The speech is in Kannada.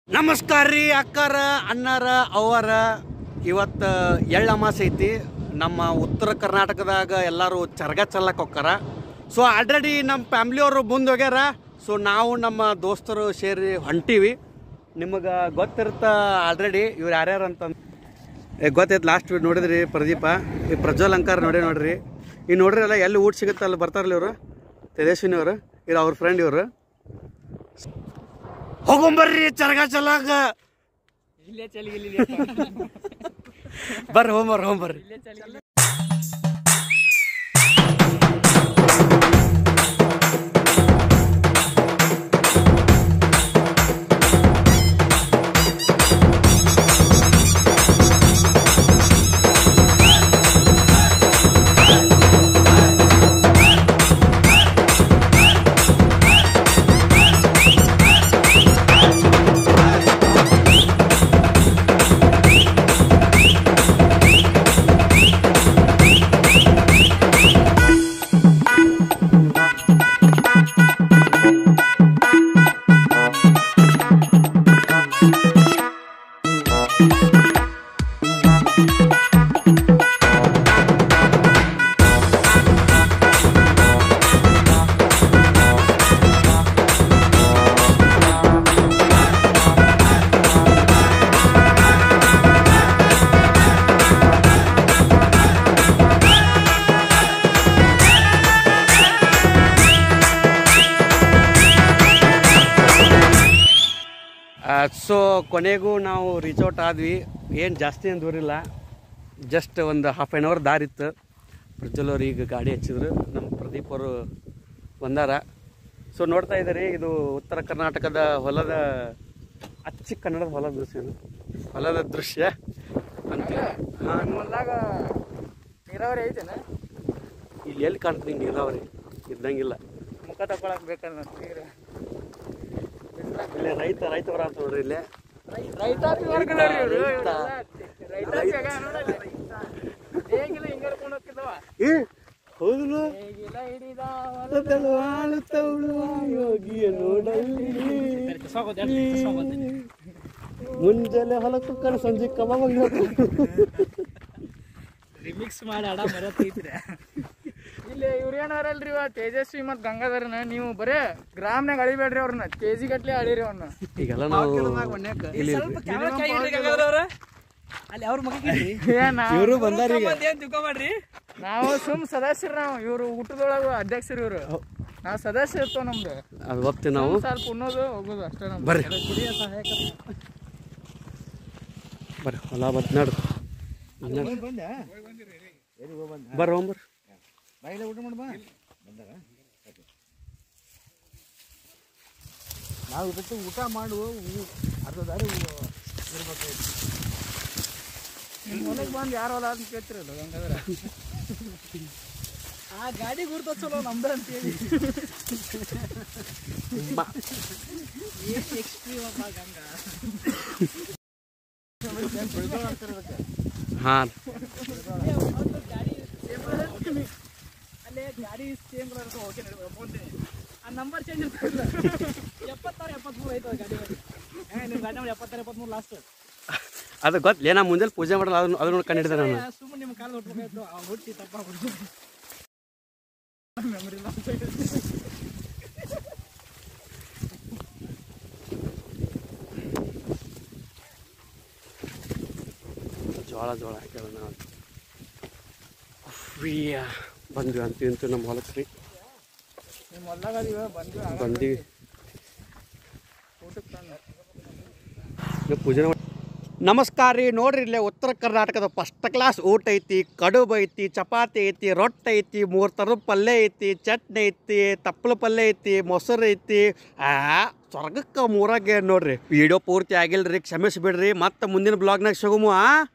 ನಮಸ್ಕಾರ ರೀ ಅಕ್ಕಾರ ಅಣ್ಣಾರ ಅವರ ಇವತ್ತು ಎಳ್ಳು ಅಮಾಸೆ ಐತಿ. ನಮ್ಮ ಉತ್ತರ ಕರ್ನಾಟಕದಾಗ ಎಲ್ಲರೂ ಚರಗ ಚಲ್ಲಕ್ಕೆ ಹೋಗ್ತಾರ. ಸೊ ಆಲ್ರೆಡಿ ನಮ್ಮ ಫ್ಯಾಮ್ಲಿಯವರು ಮುಂದೆ ಹೋಗ್ಯಾರ. ಸೊ ನಾವು ನಮ್ಮ ದೋಸ್ತರು ಸೇರಿ ಹೊಂಟೀವಿ. ನಿಮಗೆ ಗೊತ್ತಿರುತ್ತೆ ಆಲ್ರೆಡಿ ಇವ್ರು ಯಾರ್ಯಾರು ಅಂತ ಗೊತ್ತೈತೆ. ಲಾಸ್ಟ್ ನೋಡಿದ್ರಿ ಪ್ರದೀಪ, ಈ ಪ್ರಜ್ವಲ್ ಅಂಕಾರ ನೋಡ್ರಿ. ಈಗ ನೋಡ್ರಿ ಅಲ್ಲ ಎಲ್ಲಿ ಊಟ ಸಿಗುತ್ತೆ ಅಲ್ಲಿ ಬರ್ತಾರಲ್ಲ ಇವರು ತೇಜಸ್ವಿನಿ ಅವರು, ಇವ್ರು ಅವ್ರ ಫ್ರೆಂಡ್ ಇವರು. ಹೋಗೊಂಬರ್ರಿ ಚರಗ ಚಲಾಗ ಬರ್ರಿ ಹೋಗ್ಬರ್ರಿ. ಸೊ ಕೊನೆಗೂ ನಾವು ರಿಸೋರ್ಟ್ ಆದ್ವಿ. ಏನು ಜಾಸ್ತಿ ಏನು ದೂರಿಲ್ಲ, ಜಸ್ಟ್ ಒಂದು ಹಾಫ್ ಆನ್ ಅವರ್ ದಾರಿ ಇತ್ತು. ಪ್ರಜ್ವಲ್ ಅವ್ರು ಈಗ ಗಾಡಿ ಹಚ್ಚಿದ್ರು, ನಮ್ಮ ಪ್ರದೀಪ್ ಅವರು ಬಂದಾರ. ಸೊ ನೋಡ್ತಾ ಇದ್ದೀರಿ, ಇದು ಉತ್ತರ ಕರ್ನಾಟಕದ ಹೊಲದ ಕನ್ನಡದ ಹೊಲದ ದೃಶ್ಯ ಅಂತ. ಹೊಲದಾಗ ನೀರಾವರಿ ಐತೆನ? ಇಲ್ಲಿ ಎಲ್ಲಿ ಕಾಣ್ತದೆ ಹಿಂಗೆ ನೀರಾವರಿ ಇದ್ದಂಗಿಲ್ಲ. ಮುಖ ತಗೊಳಕ್ ಬೇಕಲ್ಲ ನೀರು. ಇಲ್ಲೇ ರೈತ ಬರ ಅಂತ ನೋಡ್ರಿ. ಇಲ್ಲೇ ಮುಂಜಾನೆ ಹೊಲಕ್ಕೆ ಹೋಗ್ತಾರೆ, ಸಂಜೆ ಕಬಾಬ್ ರಿಮಿಕ್ಸ್ ಮಾಡಿ ಆಡ ಬರತ್ತೈತ್ರಿ. ಇಲ್ಲಿ ಇವ್ರು ಏನಾರಲ್ರಿ ತೇಜಸ್ವಿ ಮತ್ತು ಗಂಗಾಧರನ ನೀವು ಬರೇ ಗ್ರಾಮ್ನಾಗ ಅಳಿಬೇಡ್ರಿ ಅವ್ರನ್ನ, ಕೆಜಿ ಗಟ್ಲೆ ಅಳಿರಿ ಅವ್ರನ್ನ. ಈಗೆಲ್ಲ ನಾವು ಇವರು ಬಂದಾರ. ನಾವು ಸುಮ್ ಸದಸ್ಯರು, ನಾವು ಇವ್ರು ಊಟದೊಳಗ ಅಧ್ಯಕ್ಷರು, ಇವ್ರು ನಾವು ಸದಸ್ಯ ಇರ್ತವ. ನಮ್ದು ಅದು ಹೋಗ್ತೀವಿ ನಾವು, ಸ್ವಲ್ಪ ಉಣ್ಣೋದು ಹೋಗೋದು ಅಷ್ಟೇ. ನಮ್ದು ಬರ್ರಿ ಬರ್ರಿ ಹೊಲ ಬತ್ ನೋಡ್ರಿ. ಬರ್ರಿ ಹೋಗ್ಬರ್ರಿ. ಊಟ ಮಾಡ ಬಂದಾಗ ನಾವು ಬಿಟ್ಟು ಊಟ ಮಾಡುವ ಅರ್ಧ ದಾರಿ ಇರ್ಬೇಕಾಯ್ತು. ನಿಮ್ಮ ಹೊಲಕ್ಕೆ ಬಂದು ಯಾರು ಹೊಲ ಅಂತ ಕೇಳ್ತಿರಲ್ಲ ಹಂಗಾದ್ರೆ ಆ ಗಾಡಿ ಗುರ್ತ ಚಲೋ ನಮ್ದ ಅಂತೇಳಿ ಹಾಂ ಅಲ್ಲೇ ಗಾಡಿ ಸೇಮ್ ಕಲರ್ ಓಕೆ ಮುಂದೆ ಆ ನಂಬರ್ ಚೇಂಜ್ ಇರ್ತಿಲ್ಲ. 76 73 ಐತೆ ಗಾಡಿ. ನಿಮ್ಮ ಗಾಡಿ ನಂಬರ್ 76 73 ಲಾಸ್ಟ್. ಅದು ಗೊತ್ತಿಲ್ಲ, ನಾ ಮುಂಜಾನೆ ಪೂಜೆ ಮಾಡಲ್ಲ, ಅದನ್ನ ಕಂಡಿದ್ದೆ ನಾನು. ಸುಮ್ಮನೆ ನಿಮ್ಮ ಕಾಲು ಹೊಟ್ಬೇಕಾಯ್ತು, ಆ ಹುಟ್ಟಿ ತಪ್ಪಾಗ್ಬಿಡ್ತು. Memory loss. ಜೋಳ ಹಾಕ್ಯಾರ ನಾವು ಬಂದ್ವಿ ಅಂತೀವಂತೂ ನಮ್ಮ ಹೊಲಕ್ಕೆ ರೀ. ನಿಮ್ಮ ಹೊಲ್ದಾಗ ಬಂದೀವಿ ಊಟಕ್ಕೆ ಪೂಜೆ. ನಮಸ್ಕಾರ ರೀ. ನೋಡ್ರಿ ಇಲ್ಲೇ ಉತ್ತರ ಕರ್ನಾಟಕದ ಫಸ್ಟ್ ಕ್ಲಾಸ್ ಊಟ ಐತಿ. ಕಡುಬು ಐತಿ, ಚಪಾತಿ ಐತಿ, ರೊಟ್ಟಿ ಐತಿ, 3 ಥರದ ಪಲ್ಯ ಐತಿ, ಚಟ್ನಿ ಐತಿ, ತಪ್ಪಲು ಪಲ್ಯ ಐತಿ, ಮೊಸರು ಐತಿ. ಸ್ವರ್ಗಕ್ಕೆ ಮೂರಾಗೆ ನೋಡ್ರಿ. ವಿಡಿಯೋ ಪೂರ್ತಿ ಆಗಿಲ್ರಿ, ಕ್ಷಮಿಸಿಬಿಡ್ರಿ. ಮತ್ತೆ ಮುಂದಿನ ಬ್ಲಾಗ್ನಾಗ ಸಿಗುಮು.